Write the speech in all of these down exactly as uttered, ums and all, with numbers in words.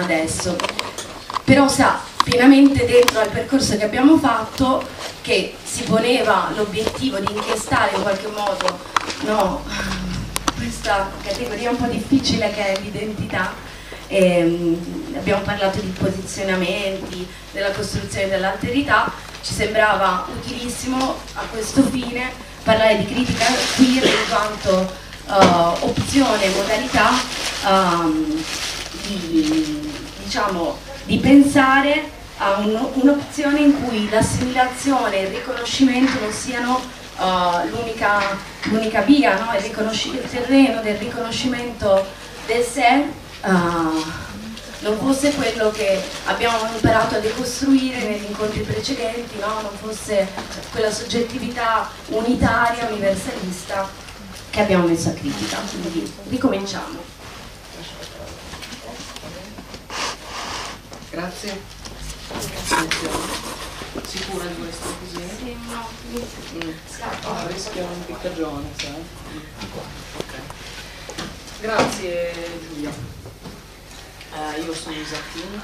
adesso. Però sa pienamente dentro al percorso che abbiamo fatto che si poneva l'obiettivo di inchiostare in qualche modo, no, questa categoria un po' difficile che è l'identità. Ehm, abbiamo parlato di posizionamenti, della costruzione dell'alterità. Ci sembrava utilissimo a questo fine parlare di critica queer in quanto uh, opzione, modalità um, di, diciamo, di pensare a un'opzione in cui l'assimilazione e il riconoscimento non siano uh, l'unica via, no? il, il terreno del riconoscimento del sé uh, non fosse quello che abbiamo imparato a decostruire negli incontri precedenti, no? Non fosse quella soggettività unitaria, universalista che abbiamo messo a critica. Quindi ricominciamo. Grazie. Sicura di questo così? Sì, no, mm. Ah, rischia un piccagione, sai? Okay. Grazie Giulia. Uh, io sono Isattini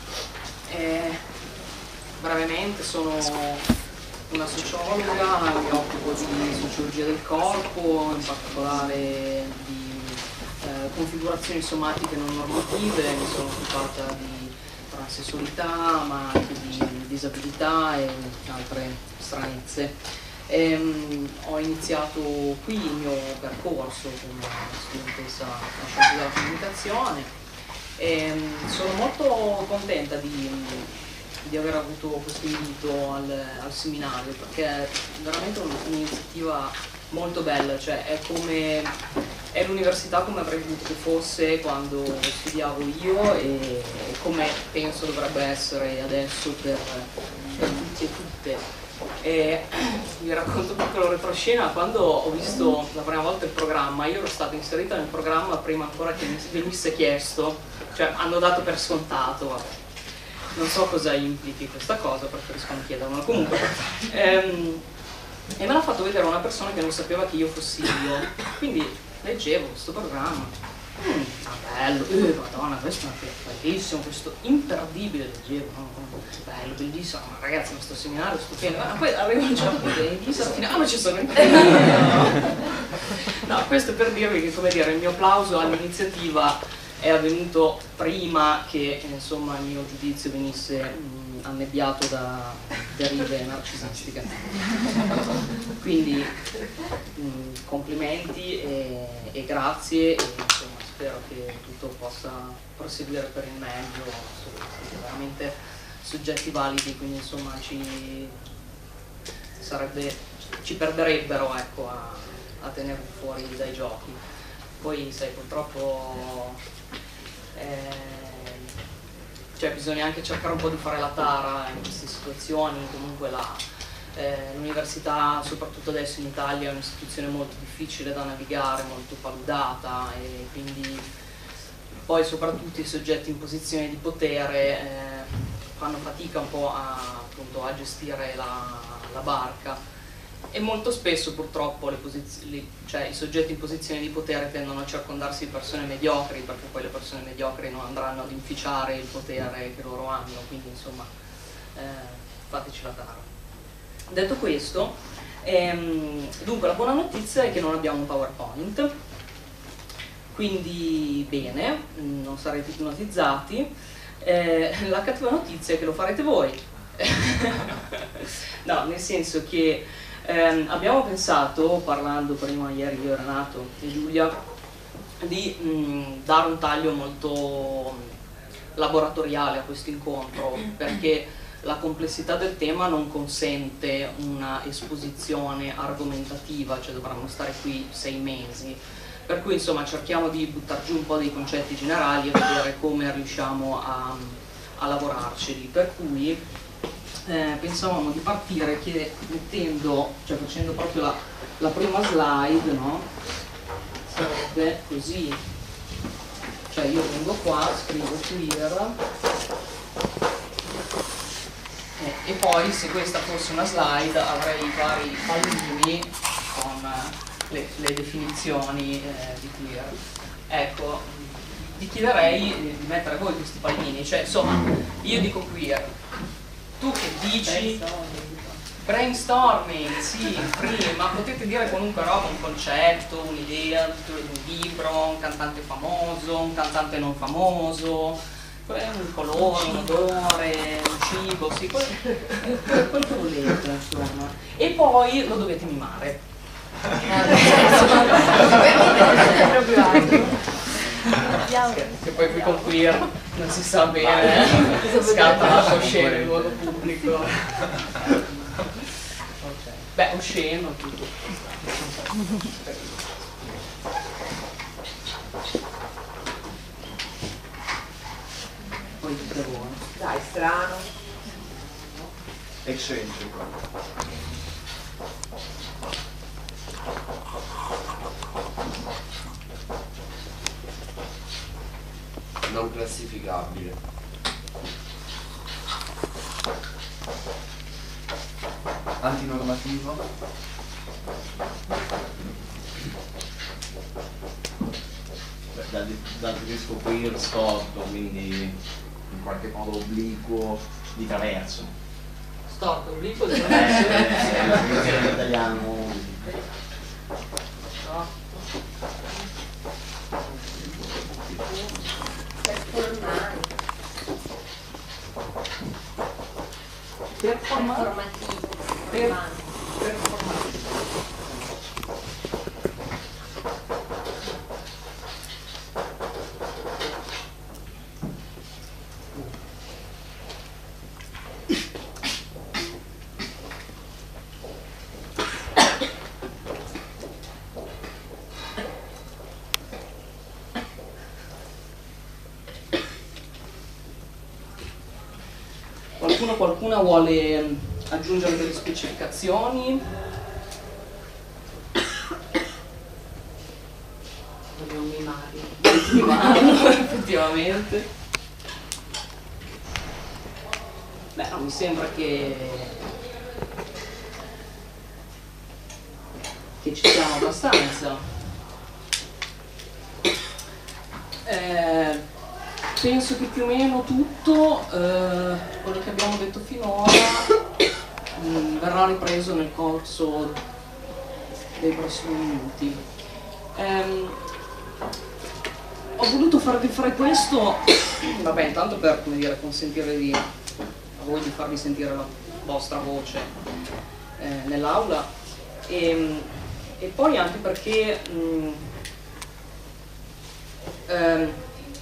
e brevemente sono una sociologa, mi occupo di sociologia del corpo, in particolare di uh, configurazioni somatiche non normative, mi sono occupata di transessualità ma anche di disabilità e altre stranezze. E, um, ho iniziato qui il mio percorso come studentessa alla scienza della comunicazione. E sono molto contenta di, di aver avuto questo invito al, al seminario perché è veramente un'iniziativa molto bella, cioè è come è l'università come avrei voluto che fosse quando studiavo io e come penso dovrebbe essere adesso per, per tutti e tutte. E vi racconto un piccolo retroscena. Quando ho visto la prima volta il programma, io ero stata inserita nel programma prima ancora che mi venisse chiesto, cioè hanno dato per scontato, vabbè. Non so cosa implichi questa cosa, preferisco non chiedermelo comunque. Ehm, e me l'ha fatto vedere una persona che non sapeva che io fossi io, quindi leggevo questo programma. Mm, ah, bello, eh, madonna, questo è bellissimo, questo imperdibile, leggevo, no? Bello, bellissimo, ma ragazzi, questo seminario è stupendo. Ma poi arrivo a un certo punto e dico, ah, ma ci sono no. No, questo per dirvi che, come dire, il mio applauso all'iniziativa è avvenuto prima che, insomma, il mio giudizio venisse mh, annebbiato da derive narcisistiche. Quindi mh, complimenti e, e grazie, e, insomma, spero che tutto possa proseguire per il meglio. Siete veramente soggetti validi, quindi insomma ci sarebbe, ci perderebbero, ecco, a, a tenervi fuori dai giochi. Poi sai, purtroppo eh, cioè bisogna anche cercare un po' di fare la tara in queste situazioni. Comunque la eh, l'università, soprattutto adesso in Italia, è un'istituzione molto difficile da navigare, molto paludata, e quindi poi soprattutto i soggetti in posizione di potere eh, fanno fatica un po' a, appunto, a gestire la, la barca. E molto spesso purtroppo le le, cioè, i soggetti in posizione di potere tendono a circondarsi di persone mediocri, perché poi le persone mediocri non andranno ad inficiare il potere che loro hanno, quindi insomma eh, fateci la tara. Detto questo, ehm, dunque la buona notizia è che non abbiamo un PowerPoint, quindi bene, non sarete ipnotizzati. Eh, la cattiva notizia è che lo farete voi. No, nel senso che Eh, abbiamo pensato, parlando prima ieri io, Renato e Giulia, di mh, dare un taglio molto laboratoriale a questo incontro, perché la complessità del tema non consente una esposizione argomentativa, cioè dovremmo stare qui sei mesi, per cui insomma cerchiamo di buttare giù un po' dei concetti generali e vedere come riusciamo a, a lavorarceli, per cui Eh, pensavamo di partire che mettendo, cioè facendo proprio la, la prima slide, no? Sarebbe così, cioè io vengo qua, scrivo queer eh, e poi se questa fosse una slide avrei i vari pallini con le, le definizioni eh, di queer. Ecco, vi chiederei di mettere voi questi pallini, cioè insomma, io dico queer, tu che dici? Brainstorming, sì, prima, potete dire qualunque roba, un concetto, un'idea, un libro, un cantante famoso, un cantante non famoso, un colore, un odore, un cibo, sì, quel, quel che volete, insomma. E poi lo dovete mimare. Che poi qui con queer non si sa bene, eh? Scatta la osceno in luogo pubblico. Okay. Beh, osceno tutto. Poi buono. Dai, strano. Eccentrico. Non classificabile. Antinormativo. Beh, dal, dal tedesco queer storto, quindi in qualche modo obliquo di traverso. Storto, obliquo di Eh, traverso. eh, la traduzione in italiano. No. Performativo. Performativo. Qualcuno, qualcuna vuole aggiungere delle specificazioni? Dobbiamo mimarli. Mimano, effettivamente. Beh, non mi sembra che che ci siamo abbastanza. Eh, penso che più o meno tutto eh, quello che abbiamo detto finora mh, verrà ripreso nel corso dei prossimi minuti. Ehm, ho voluto farvi fare questo, vabbè, intanto per, come dire, consentire di, a voi di farvi sentire la vostra voce eh, nell'aula e, e poi anche perché mh, ehm,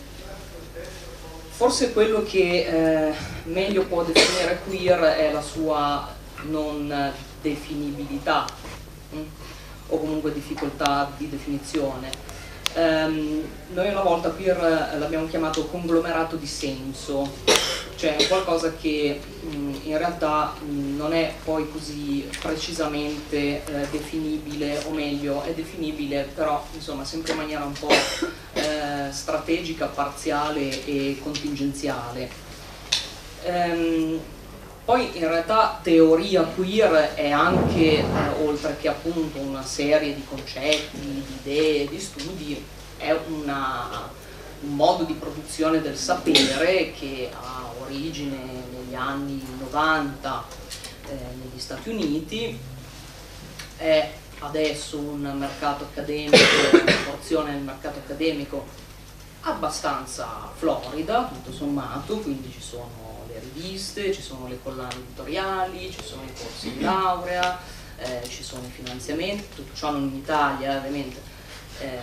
forse quello che eh, meglio può definire queer è la sua non definibilità mh? o comunque difficoltà di definizione. Um, noi una volta queer l'abbiamo chiamato conglomerato di senso, cioè qualcosa che mh, in realtà mh, non è poi così precisamente eh, definibile, o meglio è definibile però insomma sempre in maniera un po' eh, strategica, parziale e contingenziale. Um, Poi in realtà teoria queer è anche, eh, oltre che appunto una serie di concetti, di idee, di studi, è una, un modo di produzione del sapere che ha origine negli anni novanta eh, negli Stati Uniti, è adesso un mercato accademico, una porzione del mercato accademico abbastanza florida, tutto sommato, quindi ci sono riviste, ci sono le collane editoriali, ci sono i corsi di laurea, eh, ci sono i finanziamenti, tutto ciò non in Italia ovviamente. Eh,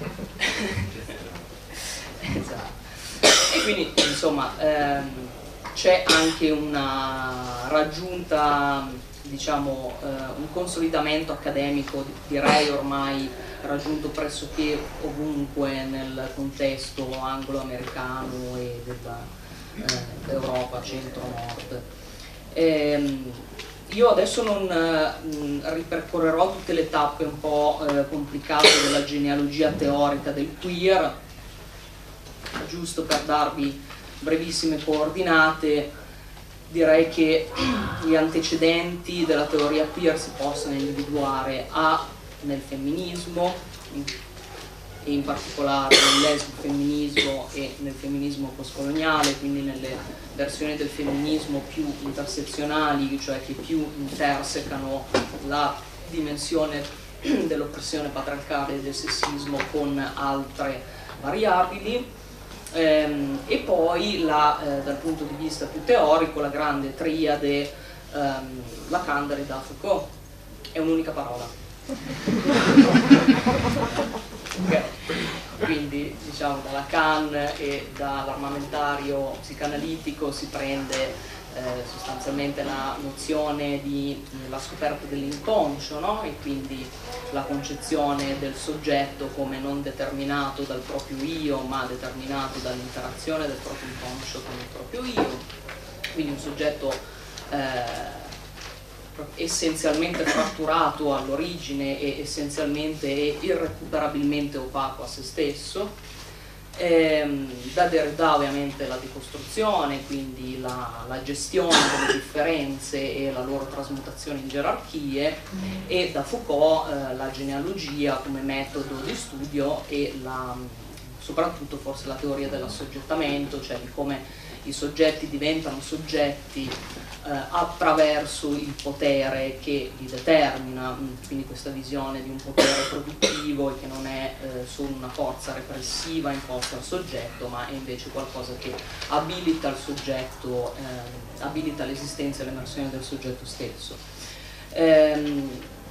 esatto. E quindi insomma ehm, c'è anche una raggiunta, diciamo, eh, un consolidamento accademico, direi ormai raggiunto pressoché ovunque nel contesto anglo-americano e della Europa centro-nord. Ehm, io adesso non eh, ripercorrerò tutte le tappe un po' eh, complicate della genealogia teorica del queer, giusto per darvi brevissime coordinate. Direi che gli antecedenti della teoria queer si possono individuare a nel femminismo, e in particolare nel lesbo-femminismo e nel femminismo postcoloniale, quindi nelle versioni del femminismo più intersezionali, cioè che più intersecano la dimensione dell'oppressione patriarcale e del sessismo con altre variabili, ehm, e poi la, eh, dal punto di vista più teorico la grande triade ehm, Lacan, Derrida, Foucault. È un'unica parola. Okay. Quindi diciamo da Lacan e dall'armamentario psicanalitico si prende eh, sostanzialmente la nozione di la scoperta dell'inconscio, no? E quindi la concezione del soggetto come non determinato dal proprio io, ma determinato dall'interazione del proprio inconscio con il proprio io, quindi un soggetto eh, essenzialmente fratturato all'origine e essenzialmente e irrecuperabilmente opaco a se stesso. Ehm, da Derrida ovviamente la decostruzione, quindi la, la gestione delle differenze e la loro trasmutazione in gerarchie, e da Foucault eh, la genealogia come metodo di studio e la, soprattutto forse la teoria dell'assoggettamento, cioè di come i soggetti diventano soggetti eh, attraverso il potere che li determina, quindi questa visione di un potere produttivo e che non è eh, solo una forza repressiva imposta al soggetto, ma è invece qualcosa che abilita il soggetto, eh, abilita l'esistenza e l'emersione del soggetto stesso. Ehm,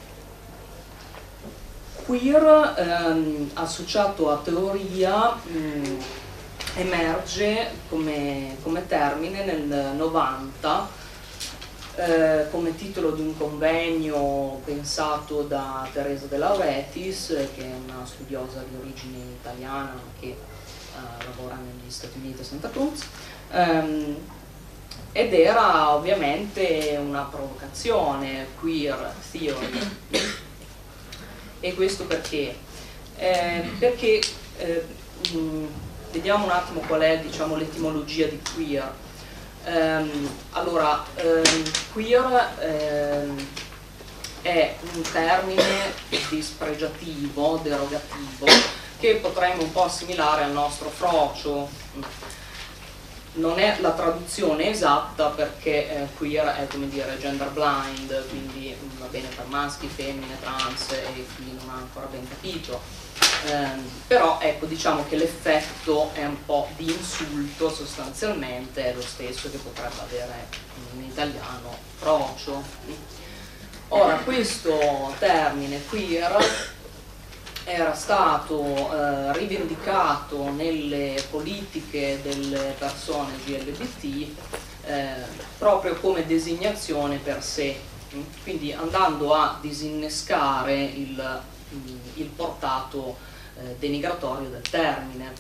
queer ehm, associato a teoria mh, emerge come, come termine nel novanta eh, come titolo di un convegno pensato da Teresa De Lauretis, che è una studiosa di origine italiana che eh, lavora negli Stati Uniti a Santa Cruz, ehm, ed era ovviamente una provocazione, queer theory. E questo perché? Eh, perché eh, mh, vediamo un attimo qual è, diciamo, l'etimologia di queer. Um, allora, um, queer um, è un termine dispregiativo, derogativo, che potremmo un po' assimilare al nostro frocio. Non è la traduzione esatta perché eh, queer è, come dire, gender blind, quindi va bene per maschi, femmine, trans e chi non ha ancora ben capito. Um, però ecco, diciamo che l'effetto è un po' di insulto, sostanzialmente è lo stesso che potrebbe avere in italiano frocio. Ora, questo termine queer era stato eh, rivendicato nelle politiche delle persone G L B T eh, proprio come designazione per sé, quindi andando a disinnescare il, il portato eh, denigratorio del termine.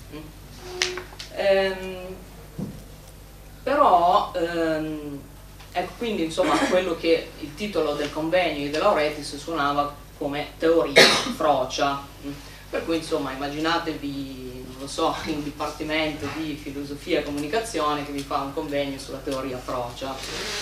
Ehm, però ehm, ecco, quindi insomma quello che il titolo del convegno di De Lauretis suonava come teoria frocia, per cui insomma immaginatevi, non lo so, un dipartimento di filosofia e comunicazione che vi fa un convegno sulla teoria frocia.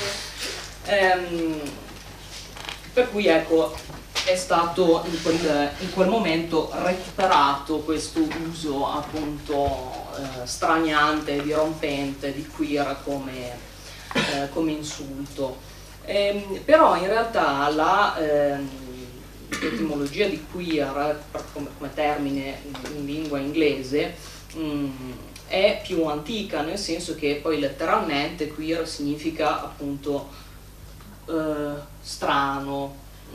Ehm, per cui ecco, è stato in quel, in quel momento recuperato questo uso appunto eh, straniante e dirompente di queer come, eh, come insulto. Ehm, però in realtà la ehm, l'etimologia di queer come, come termine in lingua inglese mh, è più antica, nel senso che poi letteralmente queer significa appunto eh, strano,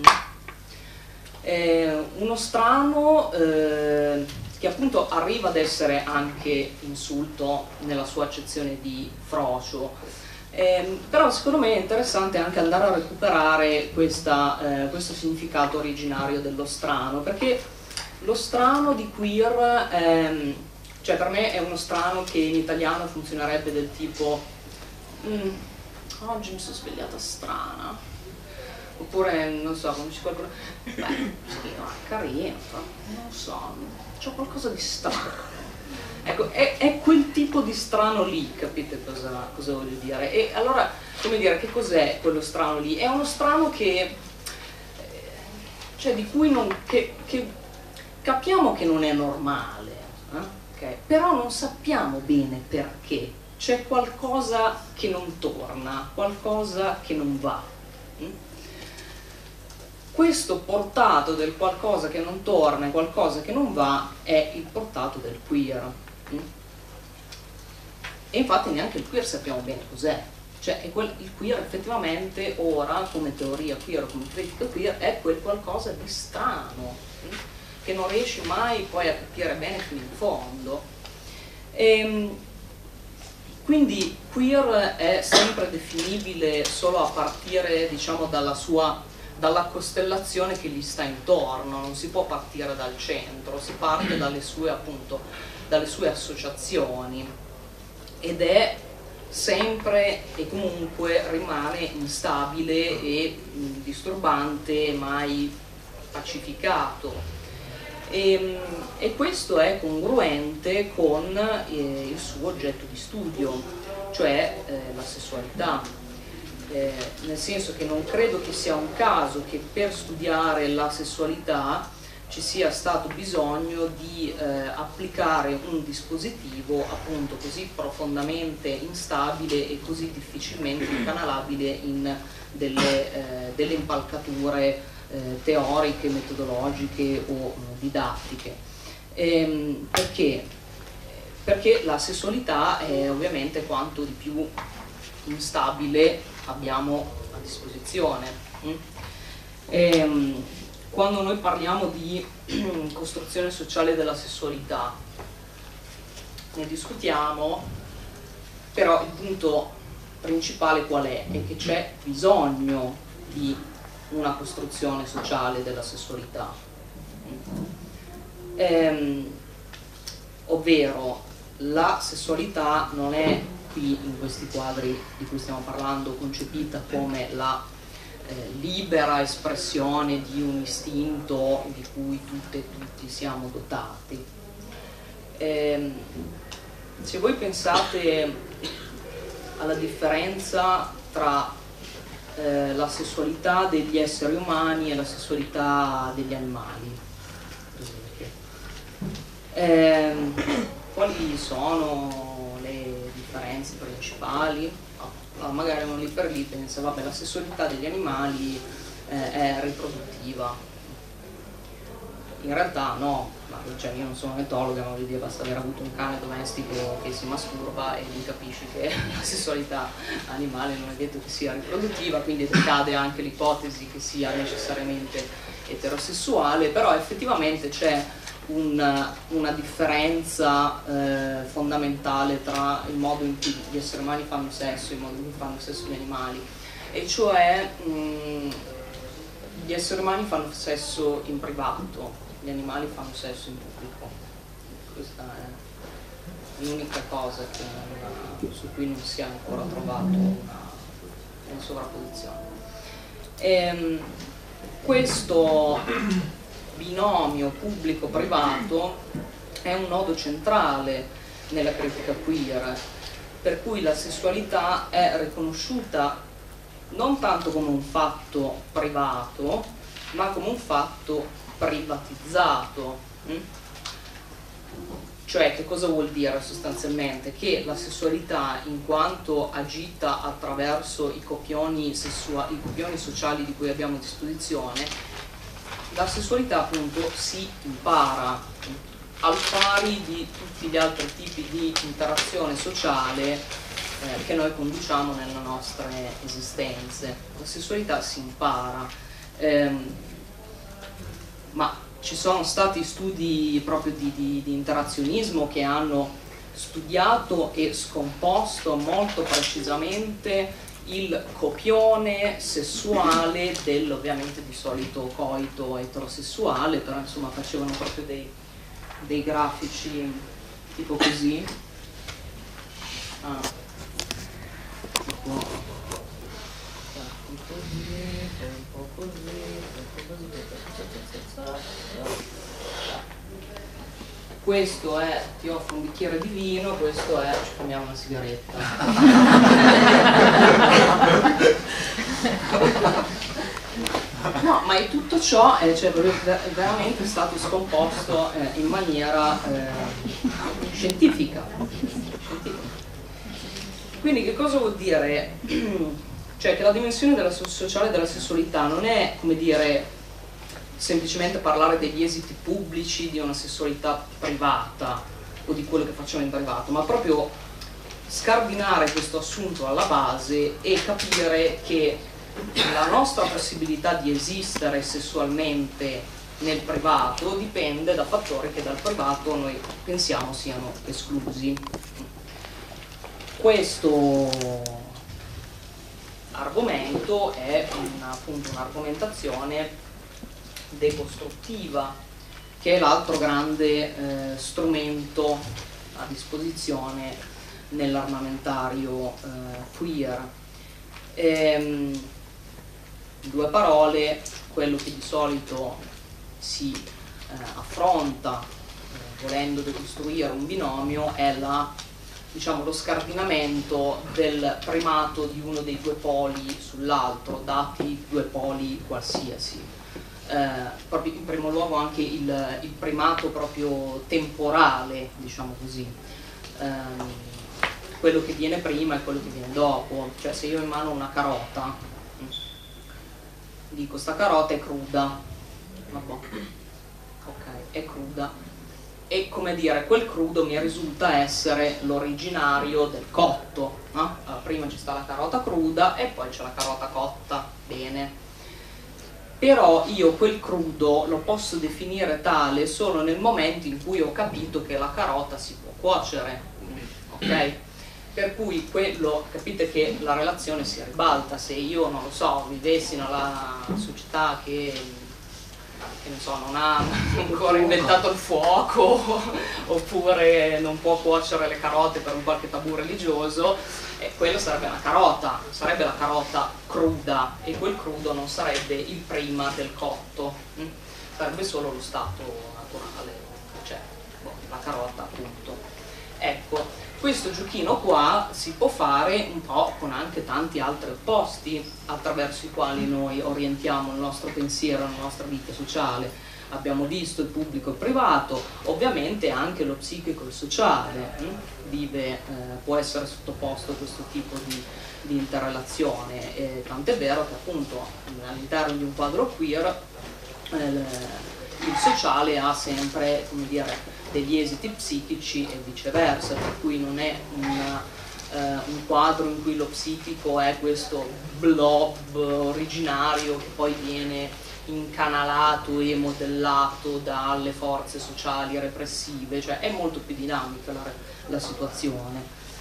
eh, uno strano eh, che appunto arriva ad essere anche insulto nella sua accezione di frocio. Eh, però secondo me è interessante anche andare a recuperare questa, eh, questo significato originario dello strano, perché lo strano di queer, ehm, cioè per me è uno strano che in italiano funzionerebbe del tipo mm, oggi mi sono svegliata strana, oppure non so, come dice qualcuno, beh sì, no, è carino, non so, c'ho qualcosa di strano. Ecco, è, è quel tipo di strano lì, capite cosa, cosa voglio dire? E allora, come dire, che cos'è quello strano lì? È uno strano che, cioè di cui non, che, che capiamo che non è normale, eh? Okay? Però non sappiamo bene perché, c'è qualcosa che non torna, qualcosa che non va. Mm? Questo portato del qualcosa che non torna e qualcosa che non va è il portato del queer. Mm? E infatti neanche il queer sappiamo bene cos'è. Cioè è quel, il queer effettivamente ora, come teoria queer, come critica queer, è quel qualcosa di strano, mm? che non riesci mai poi a capire bene fino in fondo. E, quindi queer è sempre definibile solo a partire, diciamo, dalla sua, dalla costellazione che gli sta intorno, non si può partire dal centro, si parte dalle sue, appunto, dalle sue associazioni, ed è sempre e comunque rimane instabile e mh, disturbante, mai pacificato. E, e questo è congruente con eh, il suo oggetto di studio, cioè eh, la sessualità, eh, nel senso che non credo che sia un caso che per studiare la sessualità ci sia stato bisogno di eh, applicare un dispositivo appunto così profondamente instabile e così difficilmente incanalabile in delle, eh, delle impalcature eh, teoriche, metodologiche o eh, didattiche. Ehm, perché? Perché la sessualità è ovviamente quanto di più instabile abbiamo a disposizione. Mm? Ehm, Quando noi parliamo di costruzione sociale della sessualità, ne discutiamo, però il punto principale qual è? È che c'è bisogno di una costruzione sociale della sessualità. Ehm, ovvero, la sessualità non è qui in questi quadri di cui stiamo parlando concepita come la Eh, libera espressione di un istinto di cui tutte e tutti siamo dotati. Eh, se voi pensate alla differenza tra eh, la sessualità degli esseri umani e la sessualità degli animali, per esempio, eh, quali sono le differenze principali? Ah, magari uno lì per lì pensa, vabbè, la sessualità degli animali eh, è riproduttiva. In realtà no, ma, cioè, io non sono etologa, ma voglio dire, basta aver avuto un cane domestico che si masturba e lì capisci che la sessualità animale non è detto che sia riproduttiva, quindi decade anche l'ipotesi che sia necessariamente eterosessuale, però effettivamente c'è Una, una differenza eh, fondamentale tra il modo in cui gli esseri umani fanno sesso e il modo in cui fanno sesso gli animali, e cioè mh, gli esseri umani fanno sesso in privato, gli animali fanno sesso in pubblico. Questa è l'unica cosa che non, su cui non si è ancora trovato una, una sovrapposizione. E, questo binomio pubblico-privato è un nodo centrale nella critica queer, per cui la sessualità è riconosciuta non tanto come un fatto privato, ma come un fatto privatizzato. Cioè, che cosa vuol dire sostanzialmente? Che la sessualità, in quanto agita attraverso i copioni, sessuali, i copioni sociali di cui abbiamo a disposizione, la sessualità appunto si impara al pari di tutti gli altri tipi di interazione sociale eh, che noi conduciamo nelle nostre esistenze. La sessualità si impara, ehm, ma ci sono stati studi proprio di, di, di interazionismo che hanno studiato e scomposto molto precisamente il copione sessuale del, ovviamente di solito, coito eterosessuale, però insomma facevano proprio dei, dei grafici tipo così. Ah. Tipo un po' così, un po' così, un po' così. Questo è, ti offro un bicchiere di vino, questo è, ci fumiamo una sigaretta. No, ma ma e tutto ciò è, cioè, veramente stato scomposto eh, in maniera eh, scientifica. scientifica. Quindi che cosa vuol dire? Cioè che la dimensione della sociale della sessualità non è, come dire, semplicemente parlare degli esiti pubblici di una sessualità privata o di quello che facciamo in privato, ma proprio scardinare questo assunto alla base e capire che la nostra possibilità di esistere sessualmente nel privato dipende da fattori che dal privato noi pensiamo siano esclusi. Questo argomento è una, appunto un'argomentazione decostruttiva, che è l'altro grande eh, strumento a disposizione nell'armamentario eh, queer. Ehm, due parole, quello che di solito si eh, affronta eh, volendo decostruire un binomio è la, diciamo, lo scardinamento del primato di uno dei due poli sull'altro, dati due poli qualsiasi. Eh, proprio in primo luogo anche il, il primato proprio temporale, diciamo così, eh, quello che viene prima e quello che viene dopo. Cioè se io ho in mano una carota, dico sta carota è cruda, vabbè, ok, è cruda, e come dire, quel crudo mi risulta essere l'originario del cotto, no? Allora, prima ci sta la carota cruda e poi c'è la carota cotta, bene. Però io quel crudo lo posso definire tale solo nel momento in cui ho capito che la carota si può cuocere, ok? Per cui quello, capite che la relazione si ribalta. Se io, non lo so, vivessi nella società che, che non so, non ha ancora inventato il fuoco oppure non può cuocere le carote per un qualche tabù religioso, e quello sarebbe una carota, sarebbe la carota cruda, e quel crudo non sarebbe il prima del cotto, hm? sarebbe solo lo stato naturale, cioè boh, la carota appunto. Ecco, questo giochino qua si può fare un po' con anche tanti altri opposti attraverso i quali noi orientiamo il nostro pensiero, la nostra vita sociale. Abbiamo visto il pubblico e il privato, ovviamente anche lo psichico e il sociale hm? vive, eh, può essere sottoposto a questo tipo di, di interrelazione, eh, tant'è vero che appunto all'interno di un quadro queer eh, il sociale ha sempre, come dire, degli esiti psichici e viceversa, per cui non è una, eh, un quadro in cui lo psichico è questo blob originario che poi viene incanalato e modellato dalle forze sociali repressive, cioè è molto più dinamica la, la situazione.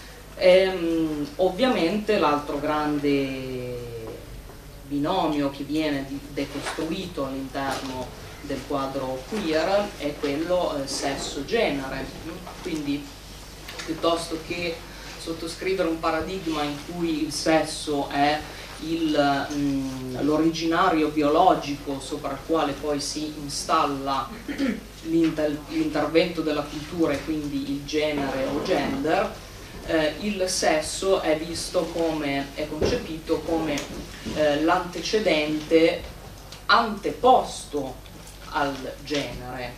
Ehm, ovviamente l'altro grande binomio che viene decostruito all'interno del quadro queer è quello eh, sesso-genere, quindi piuttosto che sottoscrivere un paradigma in cui il sesso è l'originario biologico sopra il quale poi si installa l'intervento della cultura e quindi il genere o gender, eh, il sesso è visto come, è concepito come eh, l'antecedente anteposto al genere.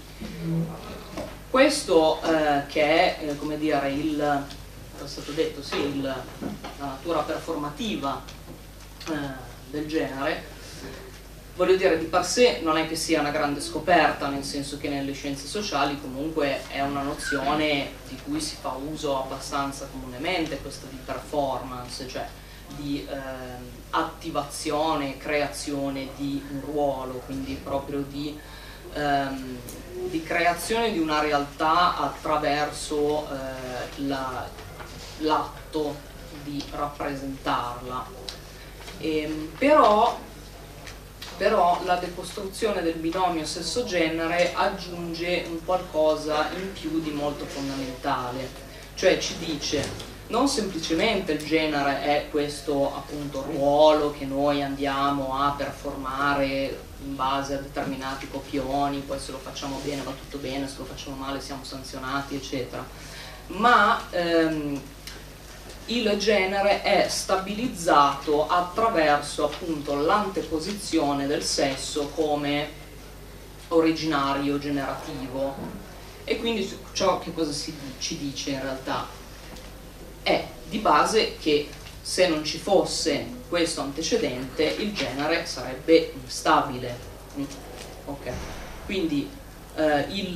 Questo eh, che è, eh, come dire, il, è stato detto, sì, il, la natura performativa del genere, voglio dire, di per sé non è che sia una grande scoperta, nel senso che nelle scienze sociali comunque è una nozione di cui si fa uso abbastanza comunemente, questa di performance, cioè di eh, attivazione, creazione di un ruolo, quindi proprio di, ehm, di creazione di una realtà attraverso eh, la, l'atto di rappresentarla. Eh, però, però la decostruzione del binomio sesso-genere aggiunge un qualcosa in più di molto fondamentale, cioè ci dice non semplicemente il genere è questo appunto ruolo che noi andiamo a performare in base a determinati copioni, poi se lo facciamo bene va tutto bene, se lo facciamo male siamo sanzionati eccetera, ma ehm, il genere è stabilizzato attraverso appunto l'anteposizione del sesso come originario generativo. E quindi ciò che cosa si, ci dice in realtà? È di base che se non ci fosse questo antecedente il genere sarebbe instabile. Ok, quindi eh, il,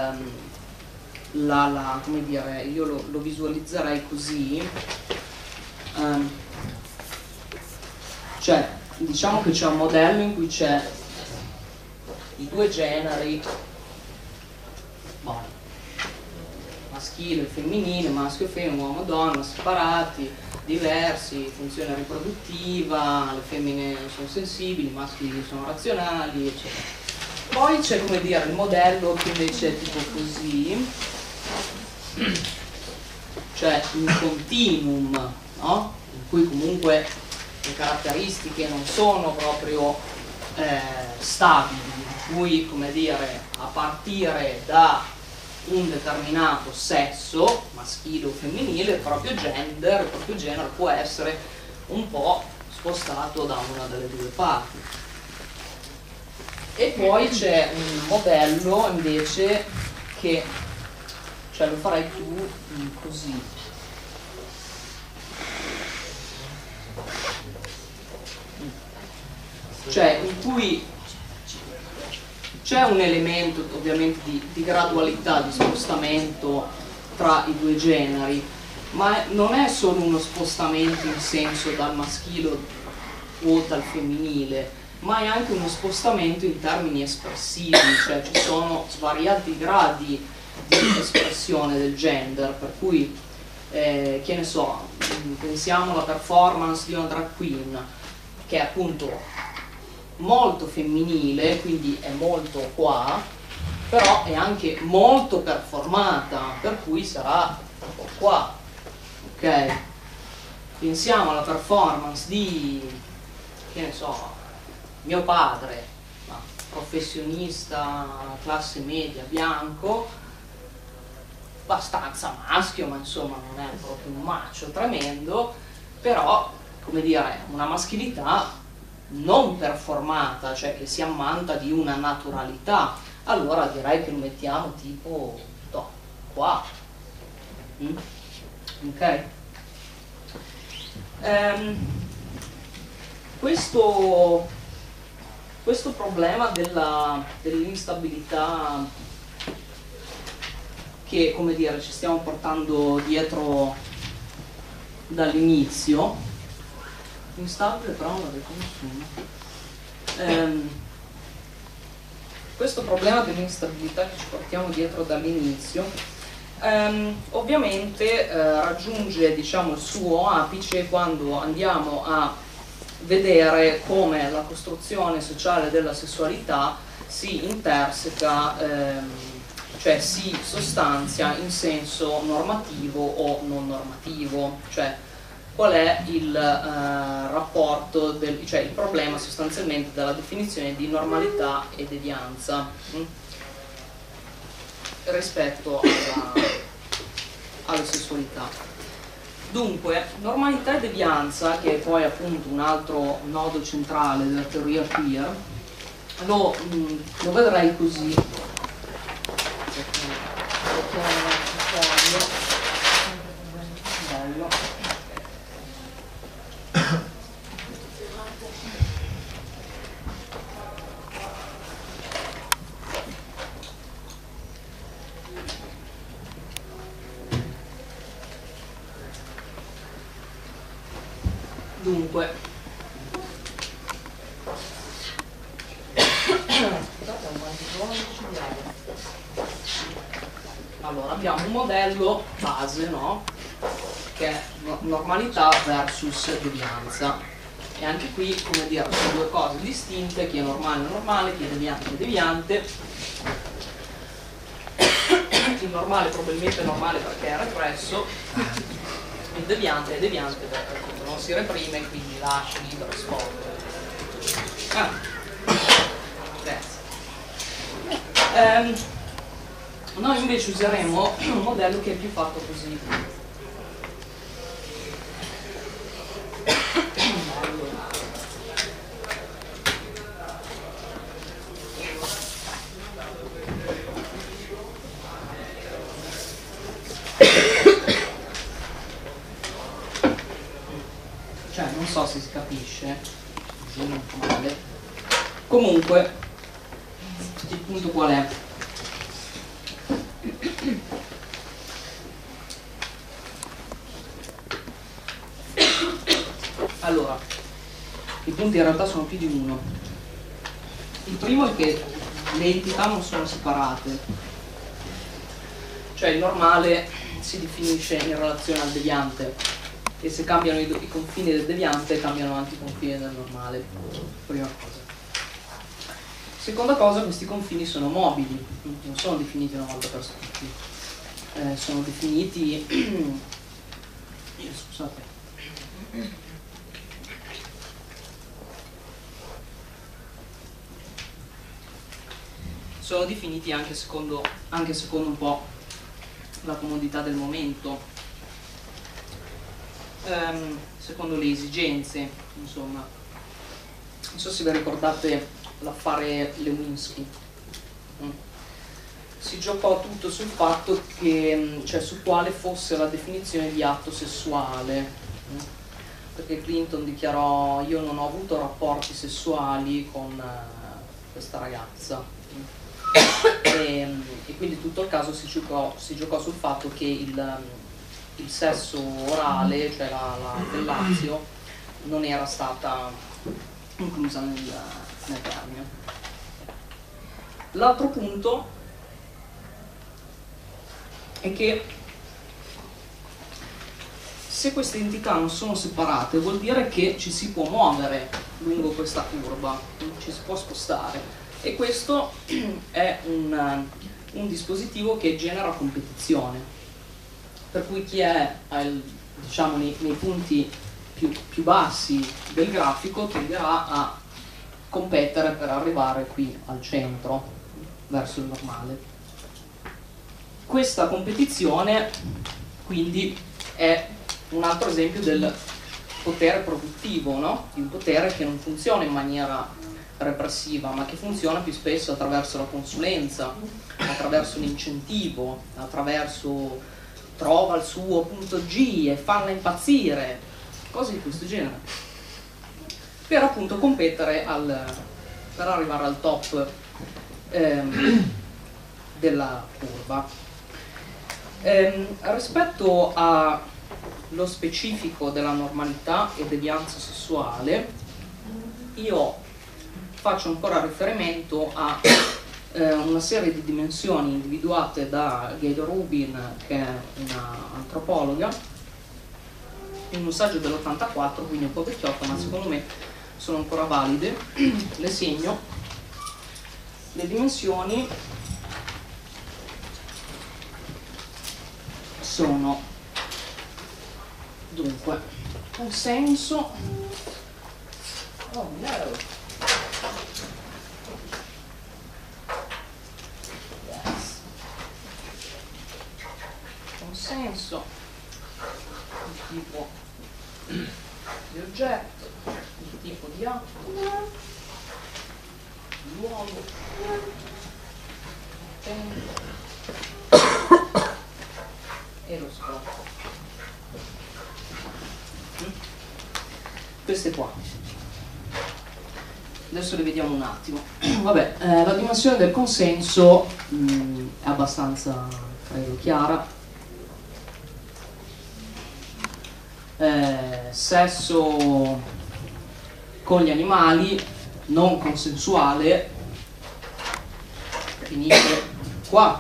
la, la, come dire, io lo, lo visualizzerei così, um, cioè diciamo che c'è un modello in cui c'è i due generi, boh, maschile e femminile, maschio e femmina, uomo e donna, separati, diversi, funzione riproduttiva, le femmine sono sensibili, i maschi sono razionali, eccetera. Poi c'è, come dire, il modello che invece è tipo così, cioè un continuum, no? In cui comunque le caratteristiche non sono proprio eh, stabili, in cui, come dire, a partire da un determinato sesso, maschile o femminile, il proprio gender, il proprio genere può essere un po' spostato da una delle due parti. E poi c'è un modello invece che, cioè lo farei più così, cioè in cui c'è un elemento ovviamente di, di gradualità, di spostamento tra i due generi, ma non è solo uno spostamento in senso dal maschile o dal femminile, ma è anche uno spostamento in termini espressivi, cioè ci sono svariati gradi di espressione del gender, per cui, eh, che ne so, pensiamo alla performance di una drag queen, che è appunto molto femminile, quindi è molto qua, però è anche molto performata, per cui sarà un po' qua, ok? Pensiamo alla performance di, che ne so, mio padre, professionista, classe media, bianco, abbastanza maschio, ma insomma non è proprio un macho tremendo, però, come dire, una maschilità non performata, cioè che si ammanta di una naturalità. Allora direi che lo mettiamo tipo no, qua. Mm? Ok? Ehm, questo, questo problema della, dell'instabilità che, come dire, ci stiamo portando dietro dall'inizio, instabile però non riconosciuto. Ehm, questo problema dell'instabilità che ci portiamo dietro dall'inizio ehm, ovviamente eh, raggiunge, diciamo, il suo apice quando andiamo a vedere come la costruzione sociale della sessualità si interseca, ehm, cioè si sostanzia in senso normativo o non normativo, cioè qual è il eh, rapporto, del, cioè il problema sostanzialmente della definizione di normalità e devianza hm? rispetto alla, alle sessualità. Dunque, normalità e devianza, che è poi appunto un altro nodo centrale della teoria queer, lo, mh, lo vedrei così. Bello. Dunque, allora abbiamo un modello base, no? Che è normalità versus devianza, e anche qui, come dire, sono due cose distinte: chi è normale è normale, chi è deviante è deviante. Il normale probabilmente è normale perché è represso, il deviante è deviante perché non si reprime, quindi lascia libero sfogo. Ah, grazie. Ehm, noi invece useremo un modello che è più fatto così. cioè non so se si capisce, disegno male. Comunque il punto qual è? Allora, i punti in realtà sono più di uno. Il primo è che le entità non sono separate, cioè il normale si definisce in relazione al deviante e se cambiano i, i confini del deviante cambiano anche i confini del normale. Prima cosa. Seconda cosa, questi confini sono mobili, non sono definiti una volta per tutti, eh, sono definiti scusate sono definiti anche secondo, anche secondo un po' la comodità del momento, ehm, secondo le esigenze, insomma. Non so se vi ricordate l'affare Lewinsky. Mm. Si giocò tutto sul fatto che, cioè su quale fosse la definizione di atto sessuale, mm. perché Clinton dichiarò: io non ho avuto rapporti sessuali con uh, questa ragazza. Mm. E, e quindi tutto il caso si giocò, si giocò sul fatto che il, il sesso orale, cioè la, la fellatio, non era stata inclusa nel, nel termine. L'altro punto è che se queste entità non sono separate vuol dire che ci si può muovere lungo questa curva, ci si può spostare. E questo è un, un dispositivo che genera competizione, per cui chi è al, diciamo, nei, nei punti più, più bassi del grafico tenderà a competere per arrivare qui al centro, verso il normale. Questa competizione quindi è un altro esempio del potere produttivo, no? Di un potere che non funziona in maniera repressiva, ma che funziona più spesso attraverso la consulenza, attraverso l'incentivo, attraverso trova il suo punto G e farla impazzire, cose di questo genere, per appunto competere al, per arrivare al top ehm, della curva. Ehm, rispetto allo specifico della normalità e devianza sessuale, io faccio ancora riferimento a eh, una serie di dimensioni individuate da Gayle Rubin, che è una antropologa, in un saggio dell'ottantaquattro, quindi un po' vecchiotto, ma secondo me sono ancora valide. Le segno. Le dimensioni sono dunque consenso. Oh no! Consenso, il tipo di oggetto, il tipo di atto, il luogo, il tempo e lo scopo. Queste qua. Adesso le vediamo un attimo. Vabbè, eh, la dimensione del consenso mh, è abbastanza, credo, chiara. Eh, sesso con gli animali non consensuale finisce qua.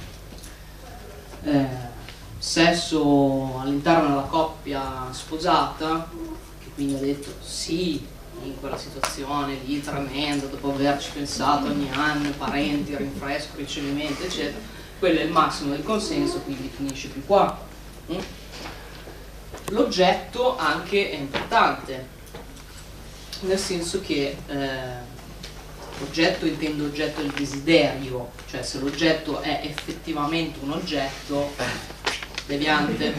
Eh, sesso all'interno della coppia sposata, che quindi ha detto sì in quella situazione lì tremenda, dopo averci pensato ogni anno, parenti, rinfresco, ricevimento eccetera, quello è il massimo del consenso, quindi finisce più qua. mm? L'oggetto anche è importante, nel senso che eh, oggetto intendo oggetto del desiderio, cioè se l'oggetto è effettivamente un oggetto deviante.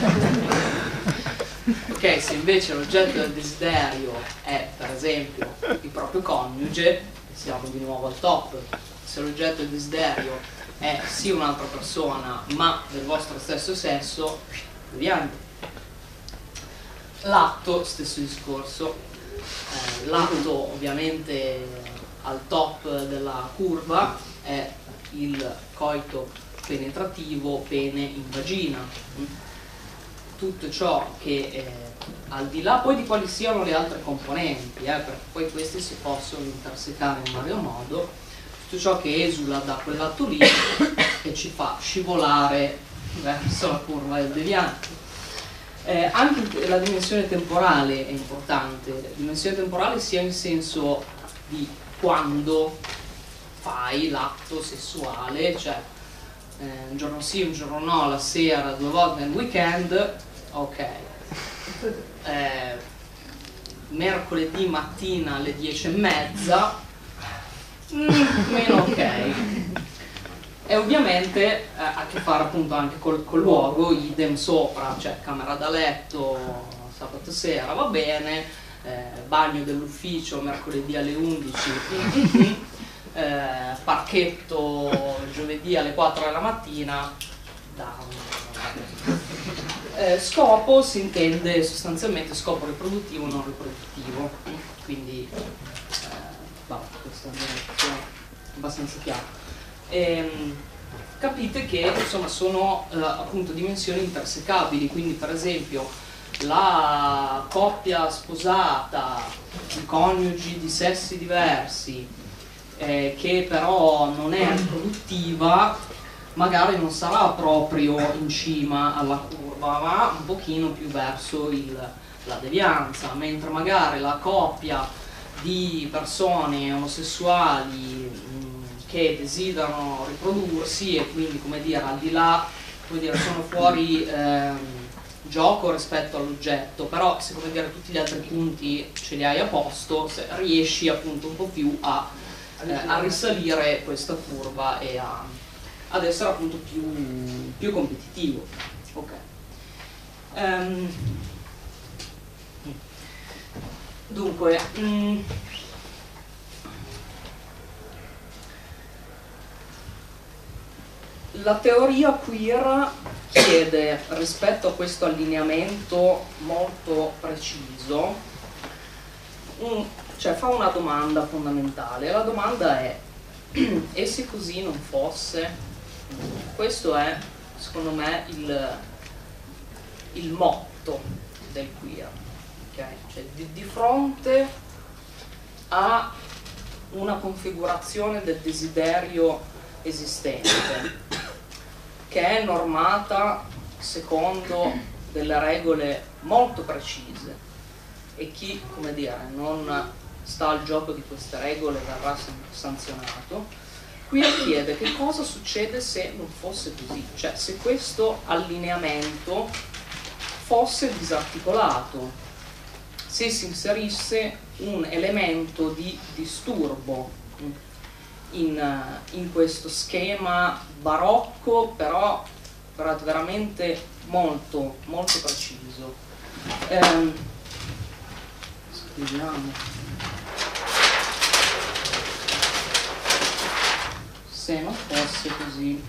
Ok, se invece l'oggetto del desiderio è per esempio il proprio coniuge, siamo di nuovo al top. Se l'oggetto del desiderio è sì un'altra persona ma del vostro stesso sesso, deviante. L'atto, stesso discorso, eh, l'atto ovviamente al top della curva è il coito penetrativo pene in vagina. Tutto ciò che eh, al di là poi di quali siano le altre componenti, eh, perché poi questi si possono intersecare in vario modo, tutto ciò che esula da quell'atto lì e ci fa scivolare verso la curva del deviante. Eh, anche la dimensione temporale è importante, la dimensione temporale sia in senso di quando fai l'atto sessuale, cioè eh, un giorno sì, un giorno no, la sera, due volte nel weekend, ok. Eh, mercoledì mattina alle dieci e mezza, mm, meno ok. E ovviamente eh, ha a che fare appunto anche col, col luogo, idem sopra, cioè camera da letto sabato sera va bene, eh, bagno dell'ufficio mercoledì alle undici, eh, parchetto giovedì alle quattro della mattina, da, eh, scopo si intende sostanzialmente scopo riproduttivo o non riproduttivo, quindi eh, vabbè, questa è una direzione abbastanza chiara. Ehm, capite che insomma sono eh, appunto dimensioni intersecabili, quindi per esempio la coppia sposata, i coniugi di sessi diversi eh, che però non è riproduttiva, magari non sarà proprio in cima alla curva, ma un pochino più verso il, la devianza, mentre magari la coppia di persone omosessuali che desiderano riprodursi e quindi, come dire, al di là, come dire, sono fuori ehm, gioco rispetto all'oggetto, però se, come dire, tutti gli altri punti ce li hai a posto, se riesci appunto un po' più a, eh, a risalire questa curva e a, ad essere appunto più, più competitivo. Ok. Um, dunque, mh, la teoria queer chiede, rispetto a questo allineamento molto preciso, un, cioè fa una domanda fondamentale. La domanda è: e se così non fosse? Questo è, secondo me, il, il motto del queer. Okay? Cioè, di, di fronte a una configurazione del desiderio esistente che è normata secondo delle regole molto precise, e chi, come dire, non sta al gioco di queste regole verrà sanzionato. Qui chiede che cosa succede se non fosse così, cioè se questo allineamento fosse disarticolato, se si inserisse un elemento di disturbo in, in questo schema barocco, però veramente molto molto preciso. Ehm, scriviamo se non fosse così.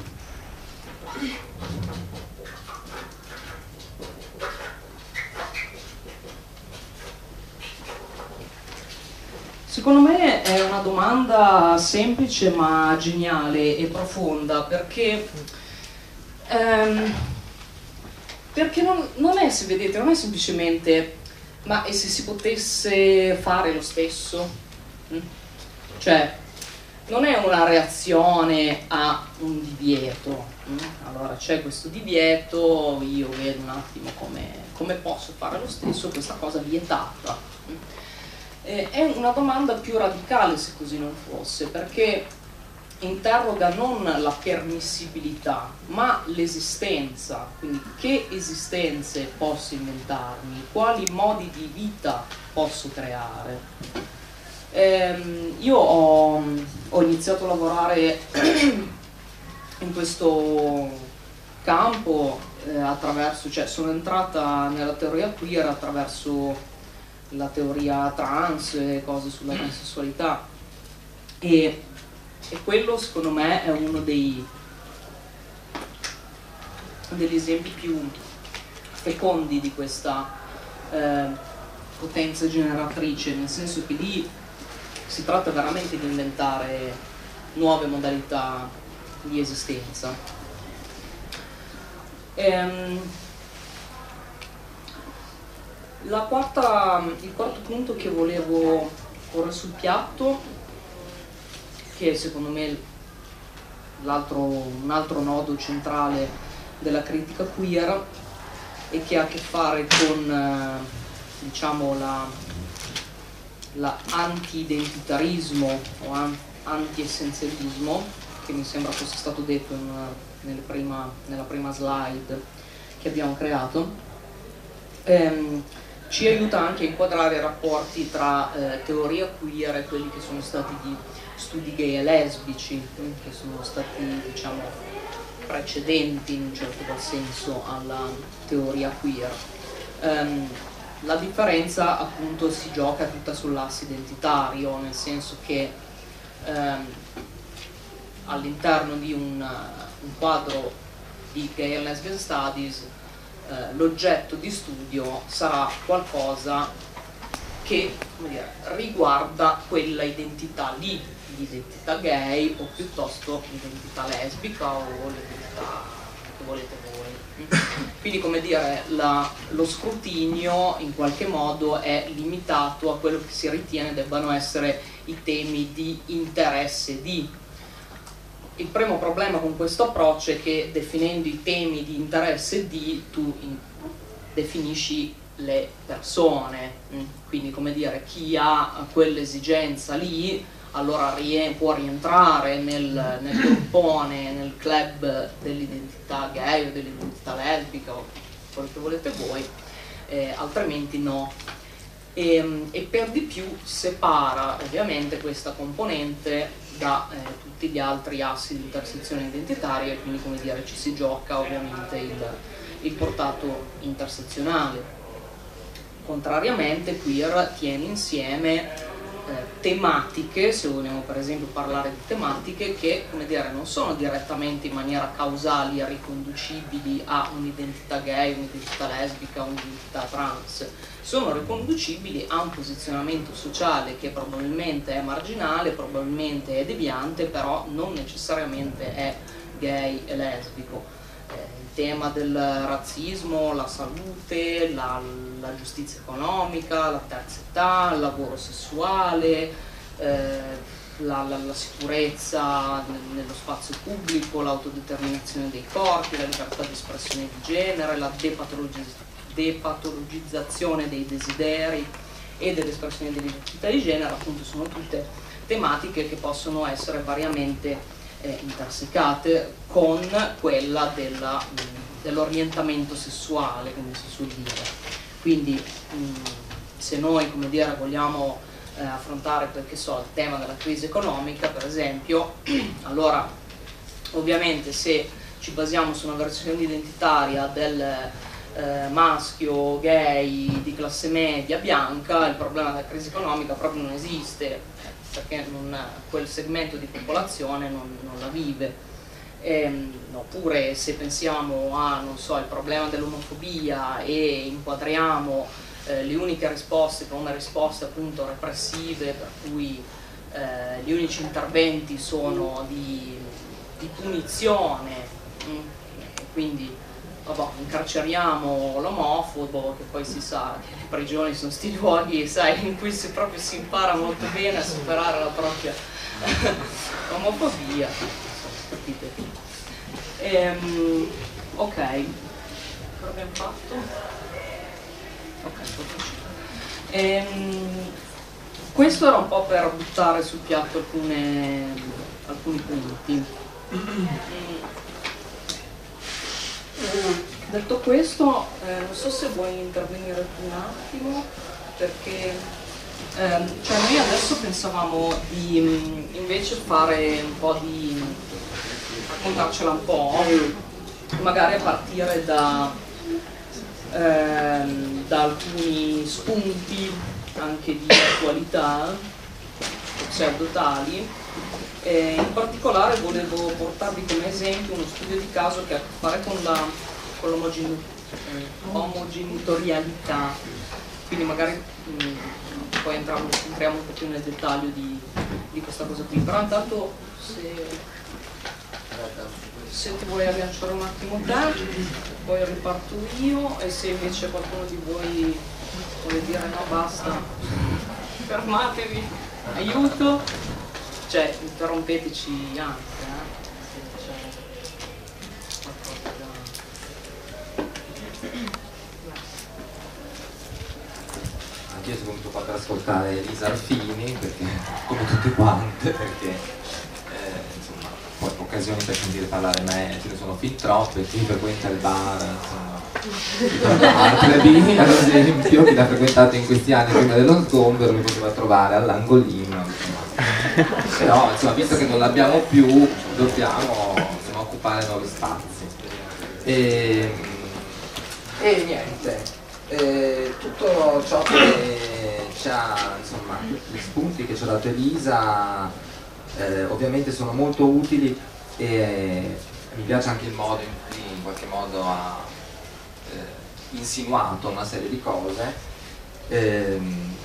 Secondo me è una domanda semplice ma geniale e profonda, perché ehm, perché non, non è, se vedete, non è semplicemente ma e se si potesse fare lo stesso? Mm? Cioè, non è una reazione a un divieto. Mm? Allora c'è questo divieto, io vedo un attimo come, come posso fare lo stesso, questa cosa vietata. Mm? Eh, è una domanda più radicale se così non fosse, perché interroga non la permissibilità ma l'esistenza, quindi che esistenze posso inventarmi, quali modi di vita posso creare. Eh, io ho, ho iniziato a lavorare in questo campo eh, attraverso, cioè sono entrata nella teoria queer attraverso la teoria trans e cose sulla transessualità, e, e quello secondo me è uno dei degli esempi più fecondi di questa eh, potenza generatrice, nel senso che lì si tratta veramente di inventare nuove modalità di esistenza. Ehm, la quarta, il quarto punto che volevo porre sul piatto, che secondo me l'altro, un altro nodo centrale della critica queer, e che ha a che fare con eh, diciamo la, la anti-identitarismo o an- anti-essenzialismo, che mi sembra fosse stato detto in, nelle prima, nella prima slide che abbiamo creato, ehm, ci aiuta anche a inquadrare i rapporti tra eh, teoria queer e quelli che sono stati gli studi gay e lesbici, che sono stati, diciamo, precedenti in un certo qual senso alla teoria queer. Um, la differenza appunto si gioca tutta sull'asse identitario, nel senso che um, all'interno di un, un quadro di Gay and Lesbian Studies uh, l'oggetto di studio sarà qualcosa che, come dire, riguarda quella identità lì, l'identità gay o piuttosto l'identità lesbica o l'identità che volete voi. Quindi, come dire, la, lo scrutinio in qualche modo è limitato a quello che si ritiene debbano essere i temi di interesse di. Il primo problema con questo approccio è che, definendo i temi di interesse di, tu in, definisci le persone, quindi, come dire, chi ha quell'esigenza lì allora può rientrare nel, nel gruppone, nel club dell'identità gay o dell'identità lesbica o quello che volete voi, eh, altrimenti no. E, e per di più separa ovviamente questa componente da eh, tutti gli altri assi di intersezione identitaria, e quindi, come dire, ci si gioca ovviamente il, il portato intersezionale. Contrariamente, queer tiene insieme Eh, tematiche, se vogliamo per esempio parlare di tematiche che, come dire, non sono direttamente in maniera causali e riconducibili a un'identità gay, un'identità lesbica, un'identità trans, sono riconducibili a un posizionamento sociale che probabilmente è marginale, probabilmente è deviante, però non necessariamente è gay e lesbico. Eh, il tema del razzismo, la salute, la, la giustizia economica, la terza età, il lavoro sessuale, eh, la, la, la sicurezza nello spazio pubblico, l'autodeterminazione dei corpi, la libertà di espressione di genere, la depatologizzazione depatologizzazione dei desideri e dell'espressione dell'identità di genere, appunto, sono tutte tematiche che possono essere variamente eh, intersecate con quella della, dell'orientamento sessuale, come si suol dire. Quindi mh, se noi, come dire, vogliamo eh, affrontare, perché so, il tema della crisi economica, per esempio, allora ovviamente se ci basiamo su una versione identitaria del Eh, maschio, gay, di classe media, bianca, il problema della crisi economica proprio non esiste, perché non, quel segmento di popolazione non, non la vive. Ehm, oppure se pensiamo a, non so, il problema dell'omofobia e inquadriamo eh, le uniche risposte come risposte appunto repressive, per cui eh, gli unici interventi sono di, di punizione, mh, quindi vabbè, incarceriamo l'omofobo, che poi si sa che le prigioni sono sti luoghi, sai, in cui si proprio si impara molto bene a superare la propria omofobia, capite? Ehm, ok, cosa abbiamo fatto? Ok, ehm, questo era un po' per buttare sul piatto alcune, alcuni punti. Detto questo, eh, non so se vuoi intervenire tu un attimo, perché ehm, cioè noi adesso pensavamo di mh, invece fare un po' di raccontarcela un po', magari a partire da, ehm, da alcuni spunti anche di attualità, pseudo tali. Eh, in particolare volevo portarvi come esempio uno studio di caso che ha a che fare con la con eh, omogenitorialità, quindi magari mh, poi entriamo, entriamo un po' più nel dettaglio di, di questa cosa qui, però intanto se, se ti vuoi agganciare un attimo te, poi riparto io, e se invece qualcuno di voi vuole dire no basta, fermatevi, aiuto, cioè interrompeteci anche, eh, se c'è qualcosa da... Anch'io sono venuto qua per ascoltare Elisa Alfini, perché, come tutte quante, perché eh, insomma, poi occasioni per sentire parlare me ce ne sono fin troppe. Chi frequenta il bar, insomma, altre bini, ad esempio, chi l'ha frequentato in questi anni prima dello sgombero mi poteva trovare all'angolino, insomma. Però insomma, visto che non l'abbiamo più, dobbiamo insomma, occupare nuovi spazi. E, e niente. Eh, tutto ciò che ci ha, insomma, gli spunti che ci ha dato Elisa eh, ovviamente sono molto utili, e eh, mi piace anche il modo in cui in qualche modo ha eh, insinuato una serie di cose, eh,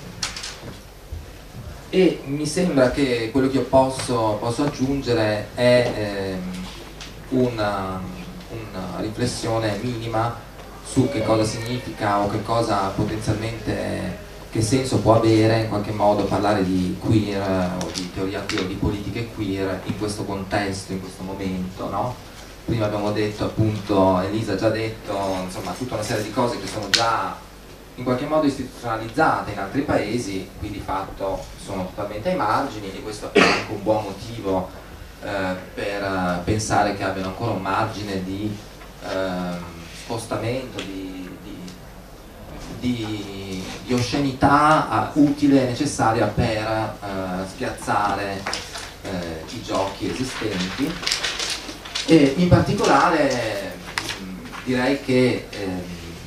e mi sembra che quello che io posso, posso aggiungere è eh, una, una riflessione minima su che cosa significa o che cosa potenzialmente, che senso può avere in qualche modo parlare di queer o di teoria queer o di politiche queer in questo contesto, in questo momento, no? Prima abbiamo detto, appunto, Elisa ha già detto, insomma, tutta una serie di cose che sono già in qualche modo istituzionalizzate in altri paesi, qui di fatto sono totalmente ai margini, e questo è anche un buon motivo eh, per pensare che abbiano ancora un margine di eh, spostamento, di, di, di, di oscenità uh, utile e necessaria per uh, spiazzare uh, i giochi esistenti. E in particolare mh, direi che eh,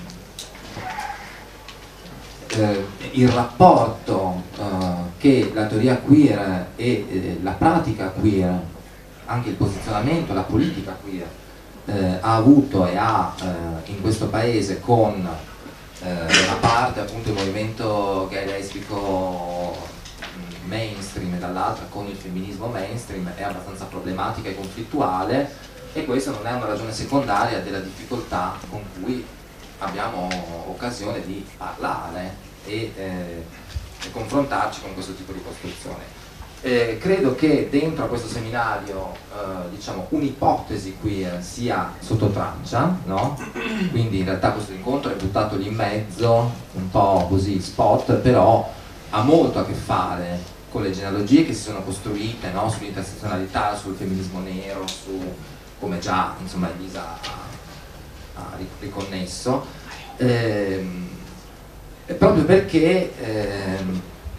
eh, il rapporto uh, che la teoria queer e eh, la pratica queer, anche il posizionamento, la politica queer Eh, ha avuto e ha eh, in questo paese con eh, da una parte appunto il movimento gay lesbico mainstream e dall'altra con il femminismo mainstream è abbastanza problematica e conflittuale, e questa non è una ragione secondaria della difficoltà con cui abbiamo occasione di parlare e, eh, e confrontarci con questo tipo di costruzione. Eh, credo che dentro a questo seminario eh, diciamo, un'ipotesi queer sia sotto traccia, no? Quindi in realtà questo incontro è buttato lì in mezzo, un po' così spot, però ha molto a che fare con le genealogie che si sono costruite, no? Sull'intersezionalità, sul femminismo nero, su come già insomma Elisa ha, ha riconnesso, ehm, proprio perché ehm,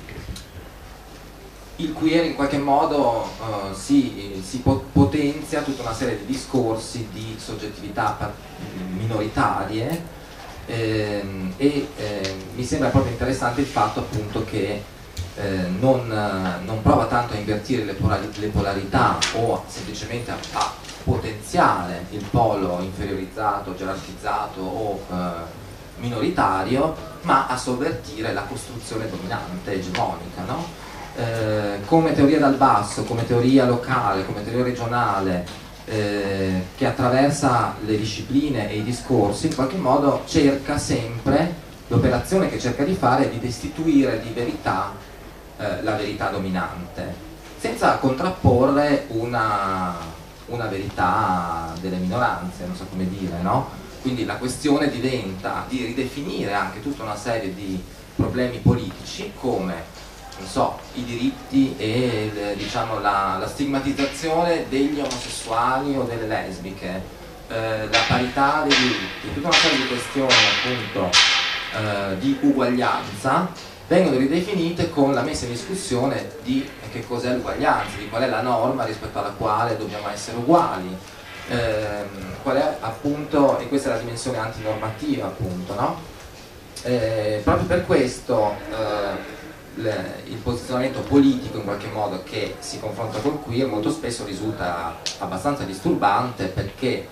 il queer in qualche modo uh, si, si potenzia tutta una serie di discorsi di soggettività minoritarie, ehm, e eh, mi sembra proprio interessante il fatto appunto che eh, non, non prova tanto a invertire le, polari le polarità o semplicemente a, a potenziare il polo inferiorizzato, gerarchizzato o eh, minoritario, ma a sovvertire la costruzione dominante, egemonica, no? Eh, come teoria dal basso, come teoria locale, come teoria regionale, eh, che attraversa le discipline e i discorsi, in qualche modo cerca sempre, l'operazione che cerca di fare è di destituire di verità eh, la verità dominante, senza contrapporre una, una verità delle minoranze, non so come dire, no? Quindi la questione diventa di ridefinire anche tutta una serie di problemi politici come, non so, i diritti e le, diciamo, la, la stigmatizzazione degli omosessuali o delle lesbiche, eh, la parità dei diritti, tutta una serie di questioni appunto eh, di uguaglianza vengono ridefinite con la messa in discussione di che cos'è l'uguaglianza, di qual è la norma rispetto alla quale dobbiamo essere uguali, eh, qual è appunto, e questa è la dimensione antinormativa appunto, no? Eh, proprio per questo eh, Le, il posizionamento politico in qualche modo che si confronta col queer molto spesso risulta abbastanza disturbante, perché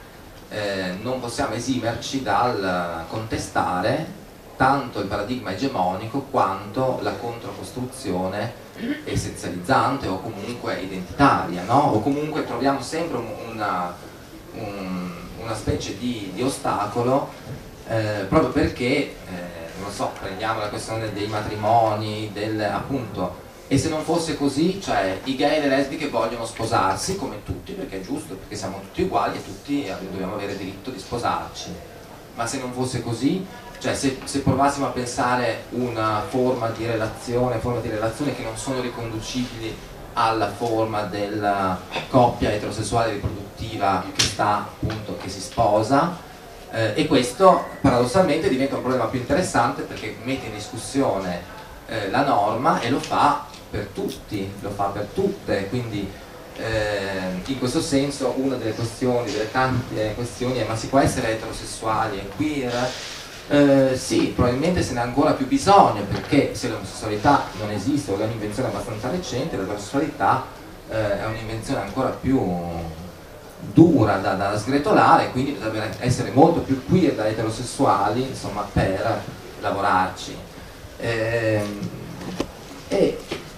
eh, non possiamo esimerci dal contestare tanto il paradigma egemonico quanto la controcostruzione essenzializzante o comunque identitaria, no? O comunque troviamo sempre una, un, una specie di, di ostacolo eh, proprio perché, eh, non so, prendiamo la questione dei matrimoni, del, appunto, e se non fosse così, cioè i gay e le lesbiche vogliono sposarsi come tutti, perché è giusto, perché siamo tutti uguali e tutti dobbiamo avere diritto di sposarci, ma se non fosse così, cioè se, se provassimo a pensare una forma di relazione, forme di relazione che non sono riconducibili alla forma della coppia eterosessuale riproduttiva che sta appunto, che si sposa, eh, e questo paradossalmente diventa un problema più interessante perché mette in discussione eh, la norma e lo fa per tutti, lo fa per tutte, quindi eh, in questo senso una delle questioni, delle tante questioni è: ma si può essere eterosessuali e queer? Eh, sì, probabilmente se ne ha ancora più bisogno, perché se l'omosessualità non esiste o è un'invenzione abbastanza recente, l'eterosessualità eh, è un'invenzione ancora più dura da, da sgretolare, quindi dovrebbe essere molto più queer da eterosessuali, insomma, per lavorarci. Eh, e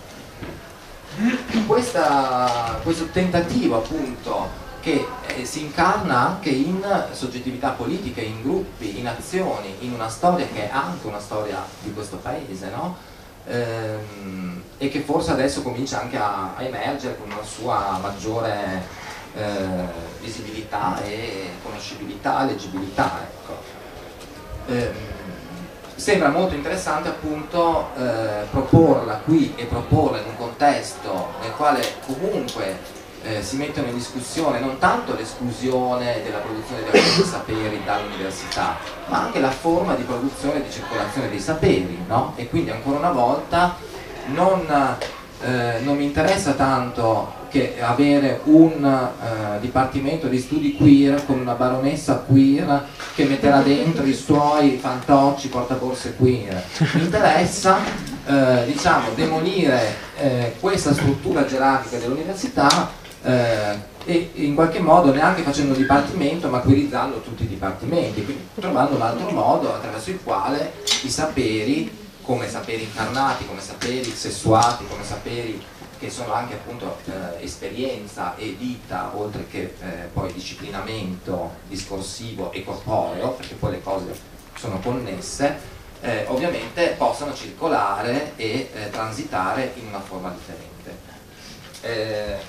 questa, questo tentativo appunto che eh, si incarna anche in soggettività politiche, in gruppi, in azioni, in una storia che è anche una storia di questo paese, no? Ehm, e che forse adesso comincia anche a, a emergere con una sua maggiore eh, visibilità e conoscibilità, leggibilità, ecco. Ehm, sembra molto interessante appunto eh, proporla qui e proporla in un contesto nel quale comunque Eh, si mettono in discussione non tanto l'esclusione della produzione di alcuni saperi dall'università, ma anche la forma di produzione e di circolazione dei saperi, no? E quindi ancora una volta non, eh, non mi interessa tanto che avere un eh, dipartimento di studi queer con una baronessa queer che metterà dentro i suoi fantocci portaborse queer. Mi interessa eh, diciamo demolire eh, questa struttura gerarchica dell'università Eh, e in qualche modo neanche facendo un dipartimento ma queerizzando tutti i dipartimenti, quindi trovando un altro modo attraverso il quale i saperi, come saperi incarnati, come saperi sessuati, come saperi che sono anche appunto eh, esperienza e vita, oltre che eh, poi disciplinamento discorsivo e corporeo, perché poi le cose sono connesse, eh, ovviamente possano circolare e eh, transitare in una forma differente. Eh,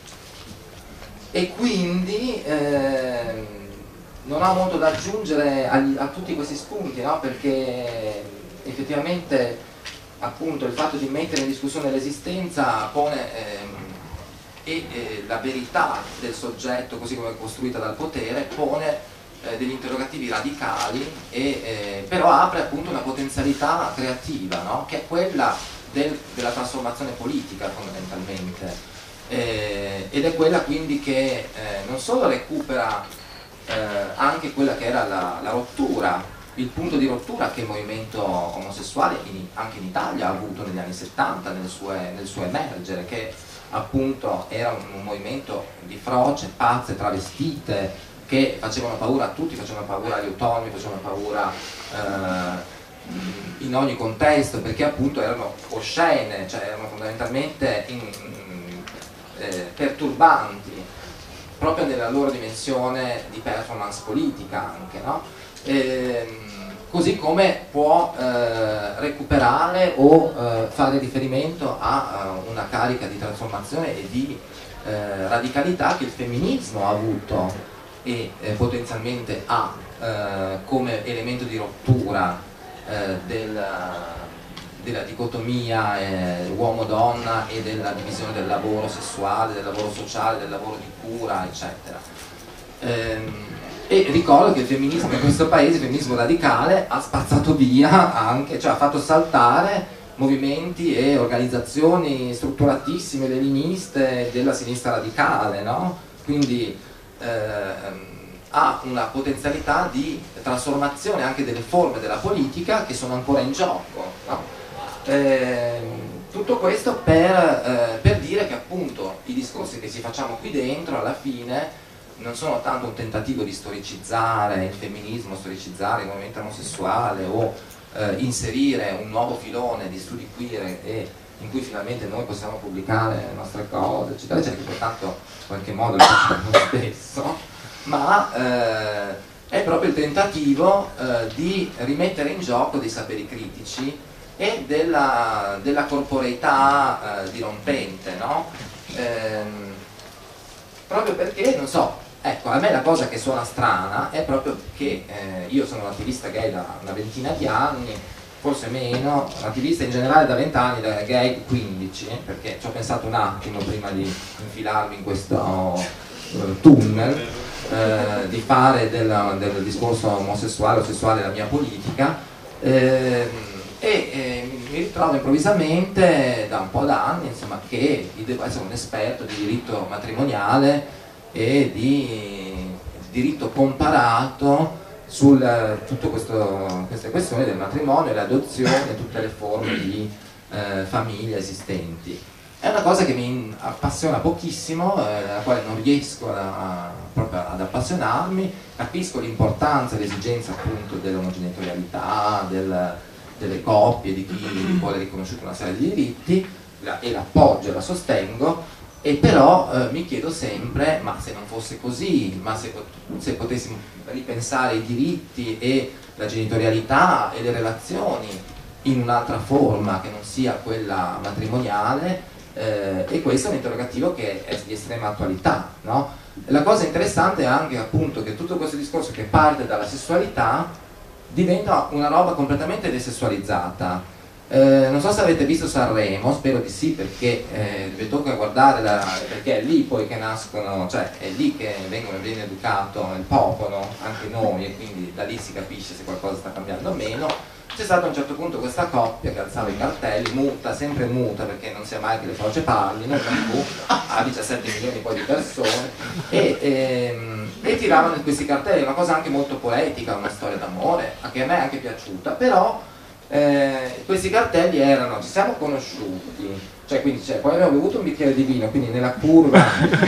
E quindi eh, non ho molto da aggiungere agli, a tutti questi spunti, no? Perché effettivamente appunto il fatto di mettere in discussione l'esistenza pone ehm, e eh, la verità del soggetto così come è costruita dal potere pone eh, degli interrogativi radicali e eh, però apre appunto una potenzialità creativa, no? Che è quella del, della trasformazione politica fondamentalmente. Eh, ed è quella quindi che eh, non solo recupera eh, anche quella che era la, la rottura, il punto di rottura che il movimento omosessuale in, anche in Italia ha avuto negli anni settanta nel, sue, nel suo emergere, che appunto era un, un movimento di froce, pazze, travestite, che facevano paura a tutti, facevano paura agli autonomi, facevano paura eh, in ogni contesto, perché appunto erano oscene, cioè erano fondamentalmente in, Eh, perturbanti proprio nella loro dimensione di performance politica anche, no? Ehm, così come può eh, recuperare o eh, fare riferimento a uh, una carica di trasformazione e di eh, radicalità che il femminismo ha avuto e eh, potenzialmente ha eh, come elemento di rottura eh, del della dicotomia eh, uomo-donna e della divisione del lavoro sessuale, del lavoro sociale, del lavoro di cura, eccetera. Ehm, e ricordo che il femminismo in questo paese, il femminismo radicale, ha spazzato via anche, cioè ha fatto saltare movimenti e organizzazioni strutturatissime, leniniste, della sinistra radicale, no? Quindi ehm, ha una potenzialità di trasformazione anche delle forme della politica che sono ancora in gioco, no? Eh, tutto questo per, eh, per dire che appunto i discorsi che ci facciamo qui dentro alla fine non sono tanto un tentativo di storicizzare il femminismo, storicizzare il movimento omosessuale o eh, inserire un nuovo filone di studi queer e in cui finalmente noi possiamo pubblicare le nostre cose, eccetera, eccetera, che pertanto in qualche modo lo facciamo lo stesso, ma eh, è proprio il tentativo eh, di rimettere in gioco dei saperi critici e della, della corporeità eh, dirompente, no? Ehm, proprio perché, non so, ecco, a me la cosa che suona strana è proprio che eh, io sono un attivista gay da una ventina di anni, forse meno, un attivista in generale da vent'anni, da gay quindici, perché ci ho pensato un attimo prima di infilarmi in questo uh, tunnel, eh, di fare del, del discorso omosessuale o sessuale la mia politica, eh, e eh, mi ritrovo improvvisamente da un po' d'anni, insomma, che devo essere un esperto di diritto matrimoniale e di diritto comparato su tutte queste questioni del matrimonio, l'adozione e tutte le forme di eh, famiglia esistenti. È una cosa che mi appassiona pochissimo, eh, alla quale non riesco a, proprio ad appassionarmi. Capisco l'importanza e l'esigenza appunto dell'omogenitorialità, del, delle coppie, di chi vuole riconosciuta una serie di diritti, la, e l'appoggio e la sostengo. E però eh, mi chiedo sempre, ma se non fosse così, ma se, se potessimo ripensare i diritti e la genitorialità e le relazioni in un'altra forma che non sia quella matrimoniale, eh, e questo è un interrogativo che è di estrema attualità, no? La cosa interessante è anche appunto che tutto questo discorso che parte dalla sessualità diventa una roba completamente desessualizzata. Eh, non so se avete visto Sanremo, spero di sì, perché eh, vi tocca guardare la, perché è lì poi che nascono, cioè è lì che vengono, viene educato il popolo, anche noi, e quindi da lì si capisce se qualcosa sta cambiando o meno. C'è stata a un certo punto questa coppia che alzava i cartelli, muta, sempre muta, perché non sia mai che le foce parlino, a diciassette milioni poi di persone, e, e, e tiravano questi cartelli, una cosa anche molto poetica, una storia d'amore, che a me è anche piaciuta, però Eh, questi cartelli erano: ci siamo conosciuti, cioè quindi cioè, poi abbiamo bevuto un bicchiere di vino, quindi nella curva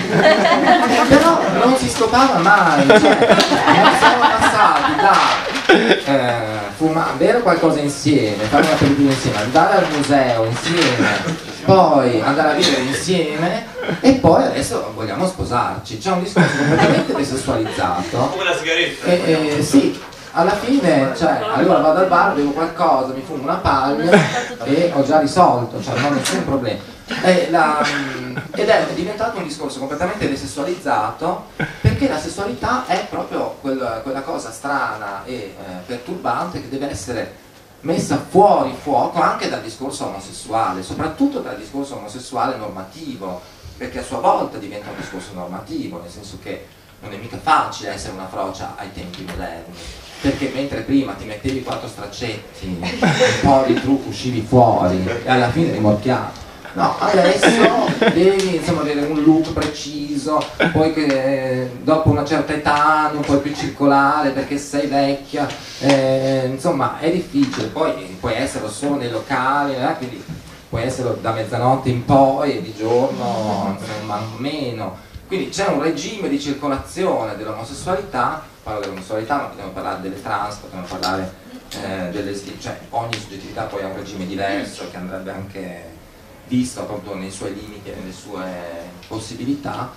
però non si scopava mai, cioè non siamo passati da eh, fumare, bere qualcosa insieme, fare un aperitivo insieme, andare al museo insieme, poi andare a vivere insieme, e poi adesso vogliamo sposarci. C'è un discorso completamente desessualizzato, come la sigaretta. e, eh, sì, alla fine, cioè, allora vado al bar, bevo qualcosa, mi fumo una paglia e ho già risolto, cioè non ho nessun problema. E la, ed è diventato un discorso completamente desessualizzato, perché la sessualità è proprio quella, quella cosa strana e eh, perturbante che deve essere messa fuori fuoco anche dal discorso omosessuale, soprattutto dal discorso omosessuale normativo, perché a sua volta diventa un discorso normativo, nel senso che non è mica facile essere una frocia ai tempi moderni, perché mentre prima ti mettevi quattro straccetti, un po' di trucco, uscivi fuori e alla fine rimorchiavi. No, adesso devi insomma avere un look preciso, poi che dopo una certa età non puoi più circolare perché sei vecchia, eh, insomma è difficile. Poi puoi esserlo solo nei locali, eh, quindi puoi esserlo da mezzanotte in poi e di giorno insomma meno. Quindi c'è un regime di circolazione dell'omosessualità, parlo dell'omosessualità ma potremmo parlare delle trans, potremmo parlare eh, delle, cioè ogni soggettività poi ha un regime diverso che andrebbe anche visto proprio nei suoi limiti e nelle sue possibilità,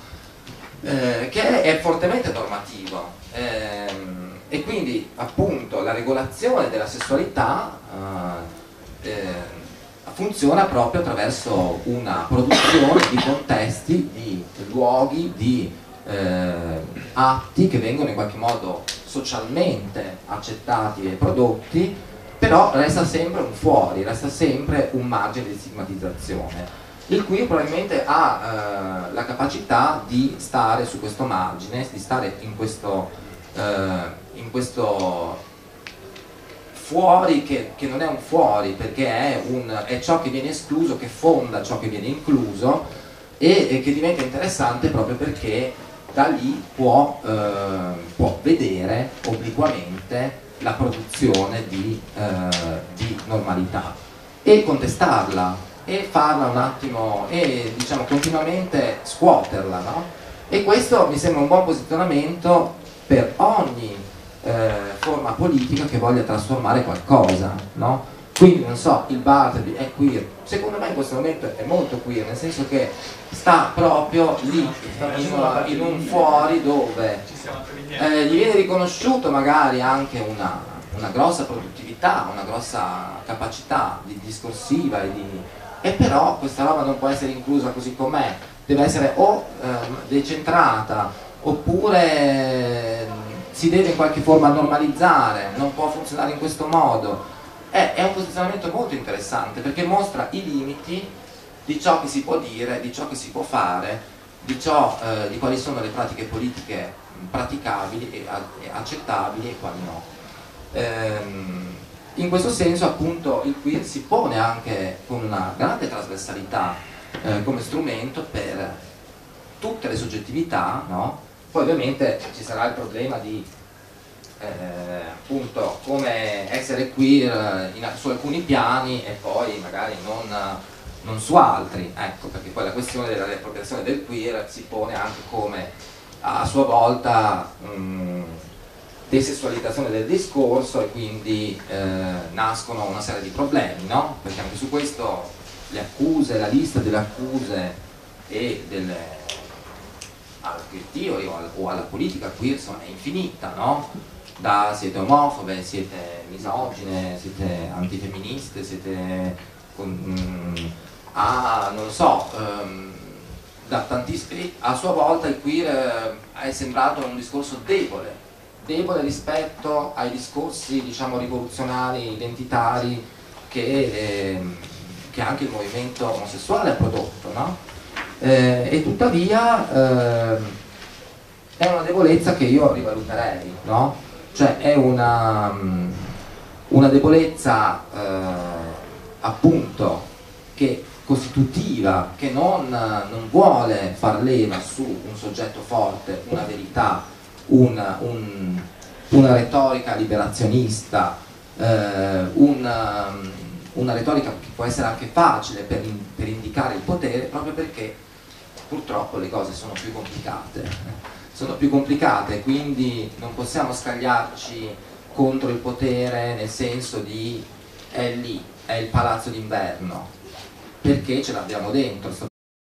eh, che è fortemente normativo, eh, e quindi appunto la regolazione della sessualità eh, eh, funziona proprio attraverso una produzione di contesti, di luoghi, di eh, atti che vengono in qualche modo socialmente accettati e prodotti, però resta sempre un fuori, resta sempre un margine di stigmatizzazione, il cui probabilmente ha eh, la capacità di stare su questo margine, di stare in questo, eh, in questo fuori che, che non è un fuori, perché è, un, è ciò che viene escluso, che fonda ciò che viene incluso, e, e che diventa interessante proprio perché da lì può, eh, può vedere obliquamente la produzione di, eh, di normalità e contestarla e farla un attimo e diciamo continuamente scuoterla, no? E questo mi sembra un buon posizionamento per ogni eh, forma politica che voglia trasformare qualcosa, no? Quindi non so, il Bartleby è queer, secondo me in questo momento è molto queer, nel senso che sta proprio lì, in, in un fuori dove eh, gli viene riconosciuto magari anche una, una grossa produttività, una grossa capacità di discorsiva e, di, e però questa roba non può essere inclusa così com'è, deve essere o eh, decentrata oppure eh, si deve in qualche forma normalizzare, non può funzionare in questo modo. È, è un posizionamento molto interessante perché mostra i limiti di ciò che si può dire, di ciò che si può fare, di, ciò, eh, di quali sono le pratiche politiche praticabili e, e accettabili e quali no. Ehm, in questo senso appunto il queer si pone anche con una grande trasversalità eh, come strumento per tutte le soggettività, no? Poi ovviamente ci sarà il problema di Eh, appunto come essere queer in, su alcuni piani e poi magari non, non su altri, ecco, perché poi la questione della riappropriazione del queer si pone anche come a sua volta mh, desessualizzazione del discorso e quindi eh, nascono una serie di problemi, no? Perché anche su questo le accuse, la lista delle accuse e delle al queer theory o, al, o alla politica queer insomma, è infinita, no? Da siete omofobe, siete misogine, siete antifemministe, siete con, mm, a non so, um, da tantissimi, a sua volta il queer eh, è sembrato un discorso debole, debole rispetto ai discorsi diciamo rivoluzionari, identitari che, eh, che anche il movimento omosessuale ha prodotto, no? Eh, e tuttavia eh, è una debolezza che io rivaluterei, no? Cioè è una, una debolezza eh, appunto che costitutiva, che non, non vuole far leva su un soggetto forte, una verità, una, un, una retorica liberazionista, eh, una, una retorica che può essere anche facile per, in, per indicare il potere, proprio perché purtroppo le cose sono più complicate. sono più complicate, quindi non possiamo scagliarci contro il potere nel senso di è lì, è il palazzo d'inverno, perché ce l'abbiamo dentro.